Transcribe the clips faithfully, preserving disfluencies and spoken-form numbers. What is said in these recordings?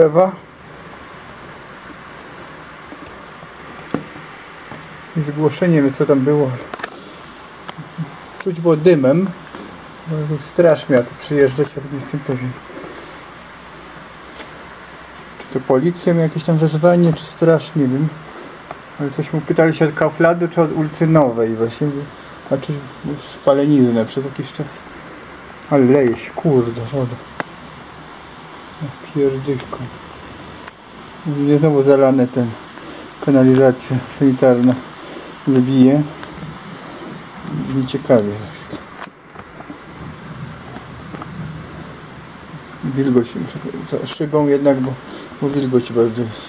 drzewa. I zgłoszenie, nie wiem co tam było. Czuć było dymem. Straż miała tu przyjeżdżać, ale nie jestem pewien. Czy to policja miała jakieś tam wezwanie, czy straż, nie wiem. Ale coś mu pytali się od Kauflandu, czy od ulicy Nowej właśnie. Znaczy spaleniznę przez jakiś czas. Ale leje się, kurde, woda. Pierdyko. Nie znowu zalane ten kanalizacja sanitarna wybije. Nie ciekawie. Wilgoć za szybą jednak, bo, bo wilgoć bardzo jest.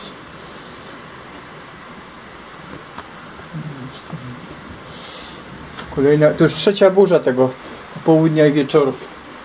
Kolejna, to już trzecia burza tego popołudnia i wieczoru.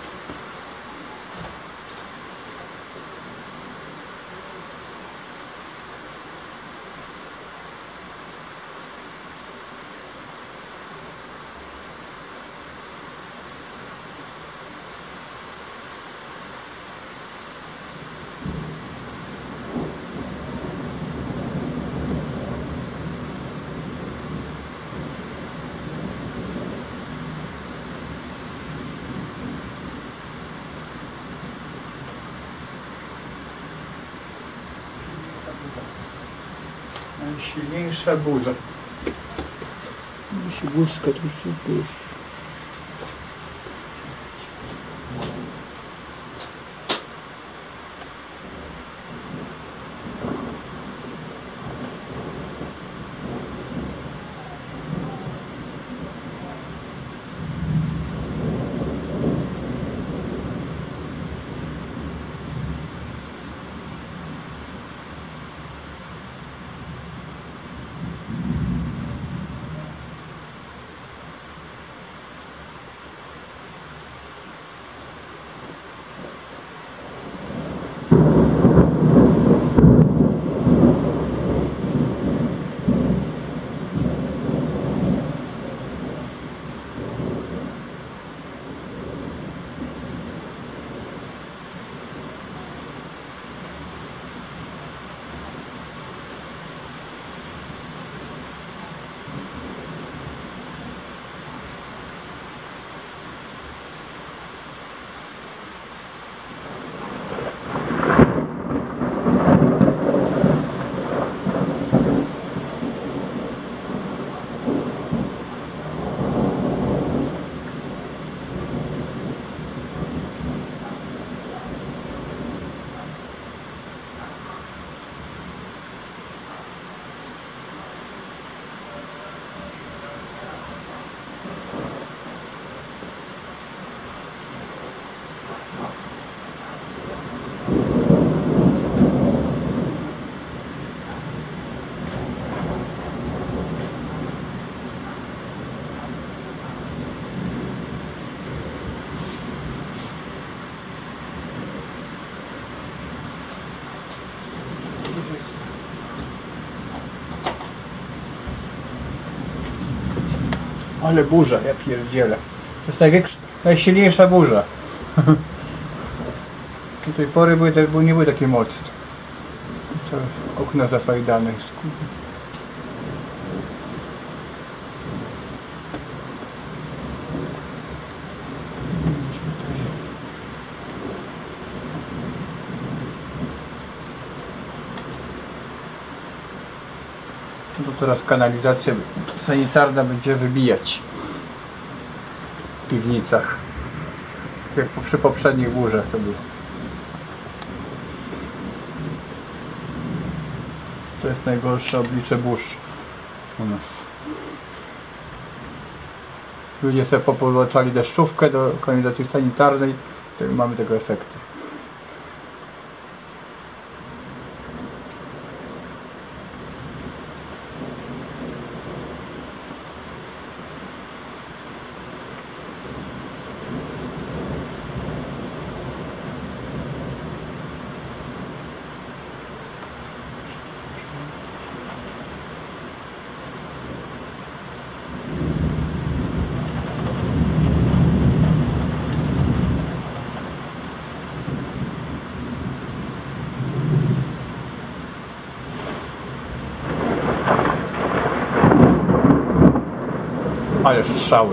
Najsilniejsza burza. Musi błyska troszkę burza. Ale burza, ja pierdzielę. To jest największa, najsilniejsza burza. Do tej pory były, były, nie były takie mocne. Całe okna zafajdane. To teraz kanalizacja sanitarna będzie wybijać w piwnicach, jak przy poprzednich burzach to było. To jest najgorsze oblicze burz u nas. Ludzie sobie popodłączali deszczówkę do kanalizacji sanitarnej, to mamy tego efektu. Ale strzały.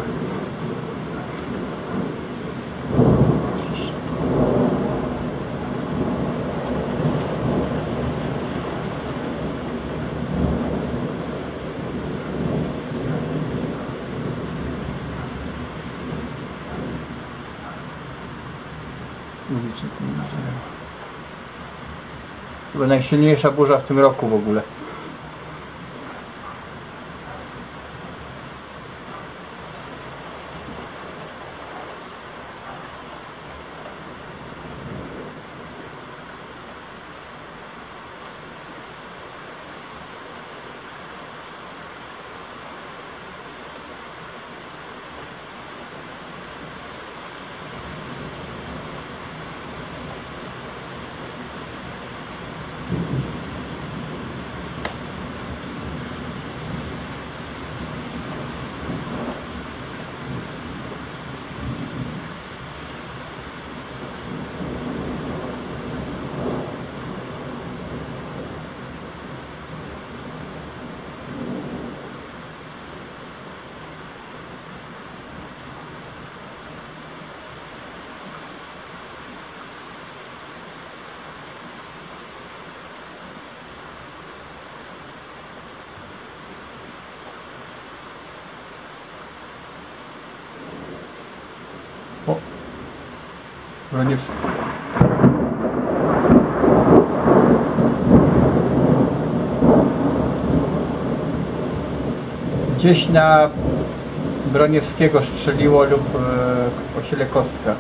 Chyba najsilniejsza burza w tym roku w ogóle. O, Broniewski. Gdzieś na Broniewskiego strzeliło lub e, osiele Kostka.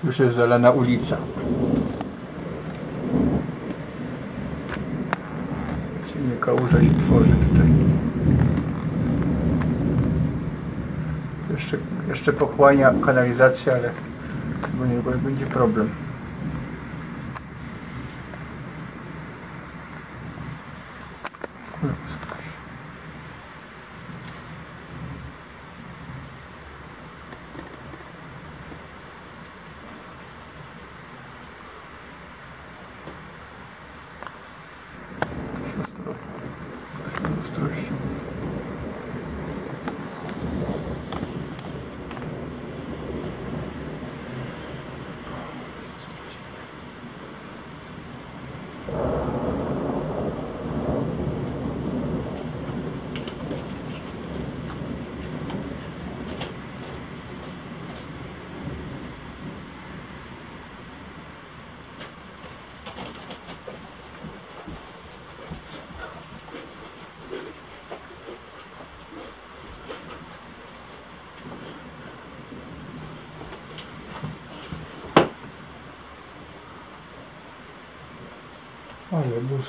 Już jest zalana ulica. Ciemnie kałuża się tworzy tutaj. Jeszcze, jeszcze pochłania kanalizacja, ale chyba niedługo będzie problem. Ale burz.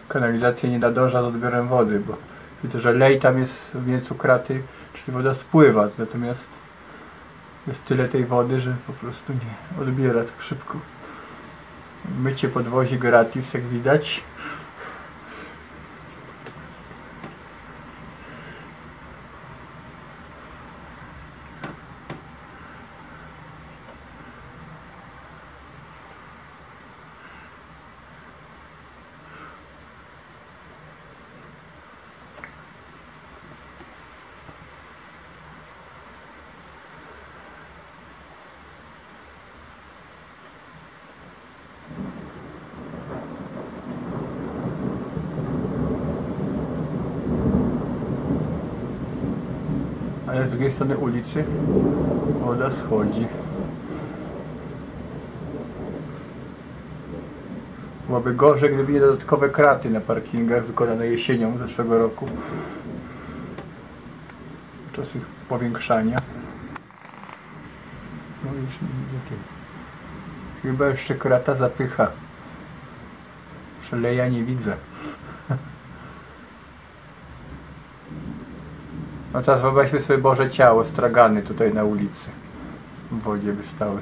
kanalizacja nie nadąża z odbiorem wody, bo widzę, że lej tam jest w miejscu kraty, czyli woda spływa, natomiast jest tyle tej wody, że po prostu nie odbiera tak szybko. Mycie podwozi gratis, jak widać. Ale z drugiej strony ulicy woda schodzi. Byłoby gorzej, gdyby nie dodatkowe kraty na parkingach wykonane jesienią zeszłego roku. Czas ich powiększania. No już nie widzę tu. Chyba jeszcze krata zapycha. Przeleja nie widzę. No teraz wyobraźmy sobie Boże Ciało, stragany tutaj na ulicy. W wodzie wystały.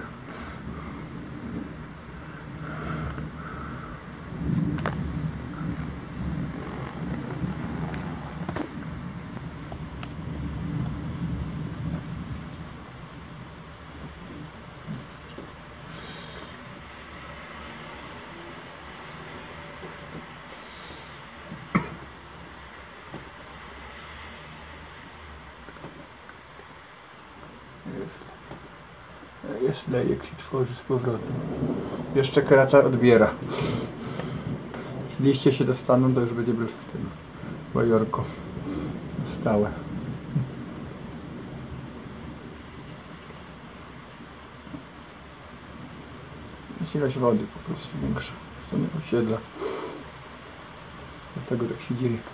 Jest, jest lejek się tworzy z powrotem. Jeszcze krata odbiera. Liście się dostaną, to już będzie w tym bajorko stałe. Jest ilość wody po prostu większa w stronie osiedla. Dlatego tak się dzieje.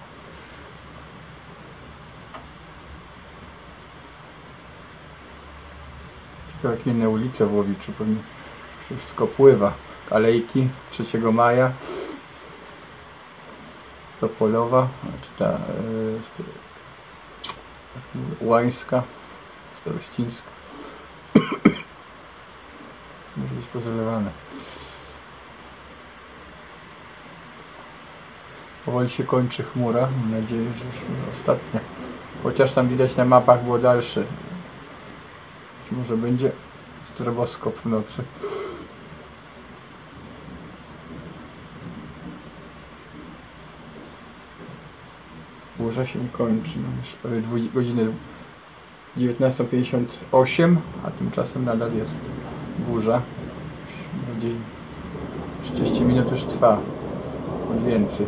Jak inne ulice w Łowiczu, pewnie wszystko pływa. Alejki trzeciego maja, Topolowa, czy ta e, Łańska, Starościńska. Może być pozalewane. Powoli się kończy chmura, mam nadzieję, że już ostatnia. Chociaż tam widać na mapach było dalsze. Może będzie stroboskop w nocy. Burza się nie kończy. No już prawie godzinę dziewiętnasta pięćdziesiąt osiem, a tymczasem nadal jest burza. Bardziej trzydzieści minut już trwa. Więcej.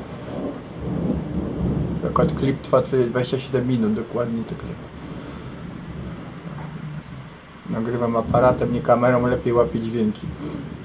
Akurat klip trwa dwadzieścia siedem minut dokładnie. Tak. Nagrywam aparatem, nie kamerą, lepiej łapie dźwięki.